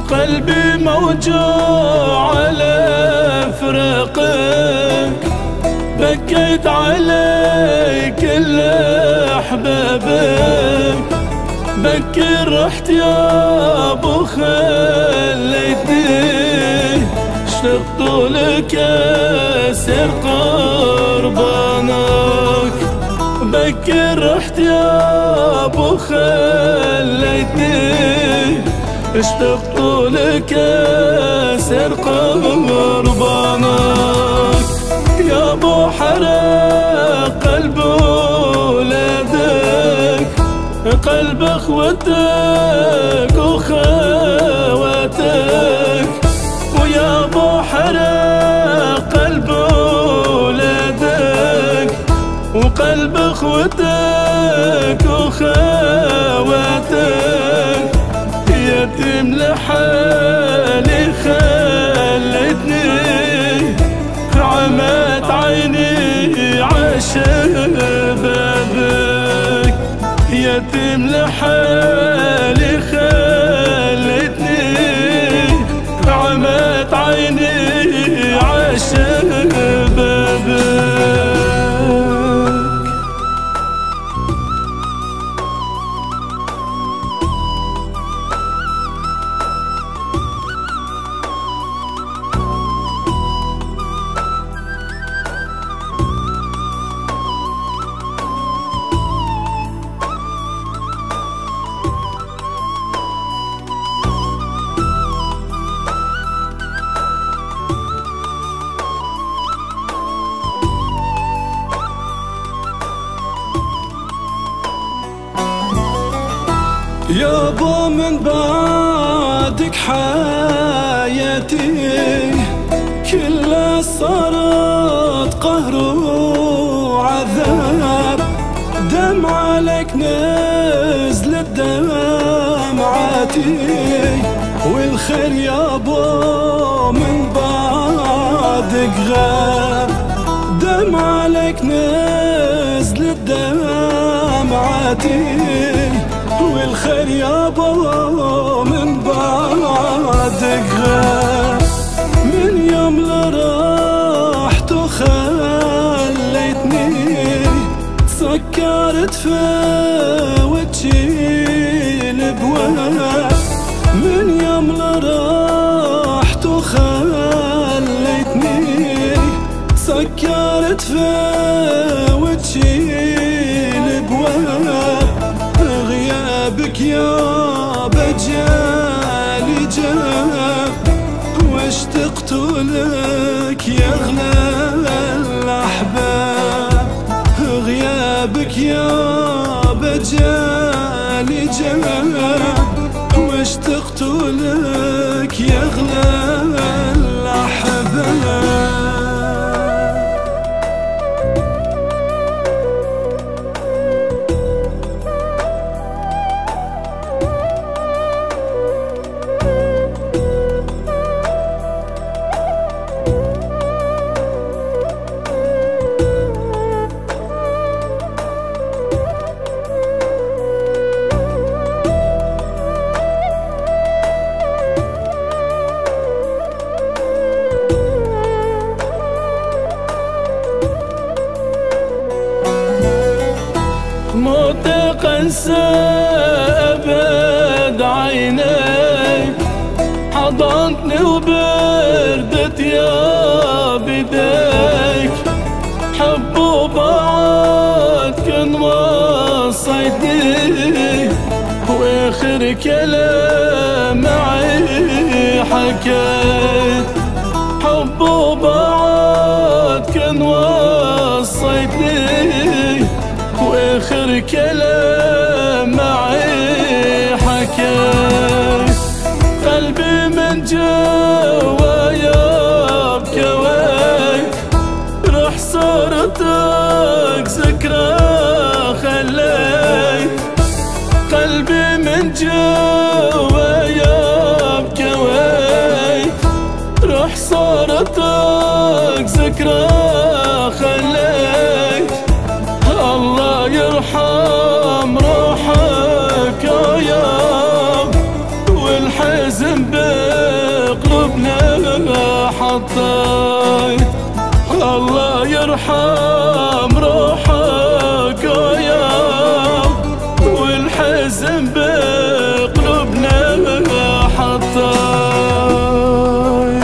قلبي موجوع على فراقك، بكيت علي كل احبابك، بكر رحت يا ابو خليتني اشتقت لك اسر قربانك، بكر رحت يا ابو خليتني اشتقت لك اسر قربانك، يا ابو حرق قلب ولادك، قلب اخوتك وخواتك، ويا ابو حرق قلب ولادك، وقلب اخوتك وخواتك، يتيم لحالي خلتني، عمت عيني عشان بابك، يتيم لحالي خلتني، عمت عيني عشان بابك. يابا من بعدك حياتي كلها صارت قهر وعذاب، دمع لك نزلت دمعاتي، والخير يابا من بعدك غاب، دمع لك نزلت دمعاتي، والخير يابا من بعدك غاب، من يوم لرحت وخليتني سكرت فوتشي الابواب، من يوم لرحت وخليتني سكرت فوتشي الابواب، غيابك يا بجالي جاب، واشتقت لك يا اغلى الاحباب، غيابك يا بجالي جاب، واشتقت لك يا اغلى الاحباب. موتك انسى ابد عينيك، حضنتني وبردت يا بديك، حب وبعد كان وصيتني، واخر كلام معي حكيت، حب وبعد كان وصيتني، واخر كلام معي حكيت، قلبي من جوا يبكي ويك، روح صورتك ذكرى خليت، قلبي من جوا يبكي ويك، روح صورتك ذكرى خليت، الله يرحم روحك يا والحزن غيام روحك وياب، والحزن بقلوبنا حطاي.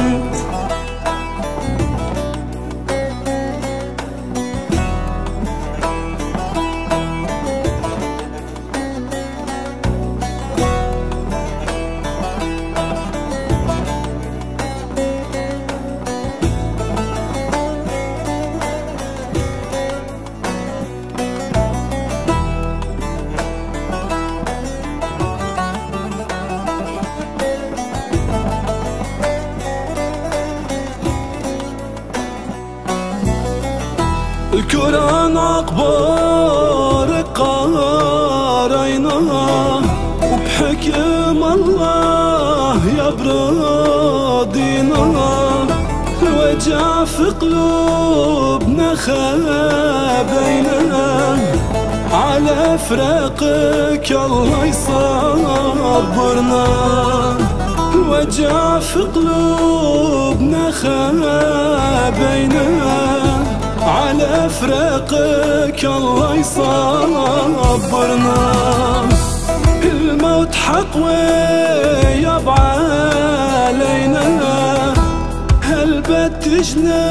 القرآن أخبار قاريناه، وبحكم الله يا برادينا، الوجع في قلوبنا خابينا، على فراقك الله يصبرنا، الوجع في قلوبنا خابينا، على فراقك الله يصبرنا. الموت حق وياب علينا، هل بتجنا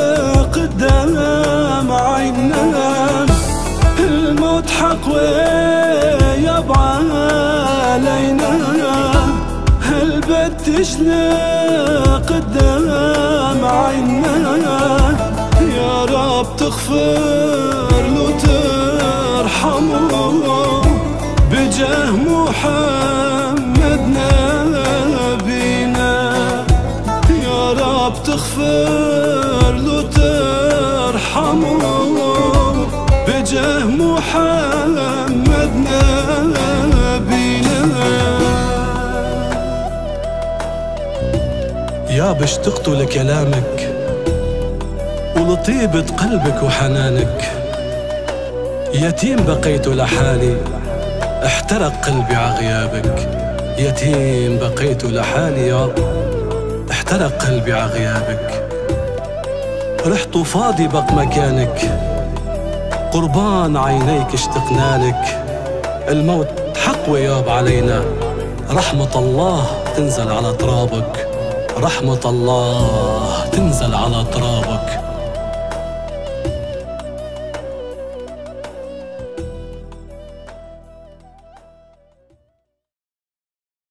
قدام عيننا، الموت حق وياب علينا، هل بتجنا قدام عيننا. يا رب تغفر له ترحمه، بجاه محمد نبينا. يا رب تغفر له ترحمه، بجاه محمد نبينا. يا اشتقت لكلامك ولطيبة قلبك وحنانك، يتيم بقيت لحالي احترق قلبي عغيابك، يتيم بقيت لحالي يا احترق قلبي عغيابك. رحت فاضي بق مكانك، قربان عينيك اشتقنالك، الموت حق وياب علينا، رحمة الله تنزل على ترابك، رحمة الله تنزل على ترابك.